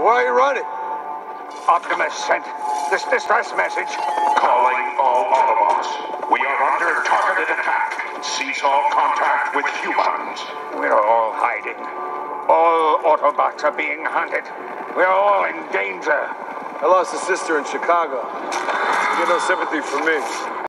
Why are you running? Optimus sent this distress message. Calling all Autobots. We are under targeted attack. Cease all contact with humans. We're all hiding. All Autobots are being hunted. We're all in danger. I lost a sister in Chicago. You get no sympathy from me.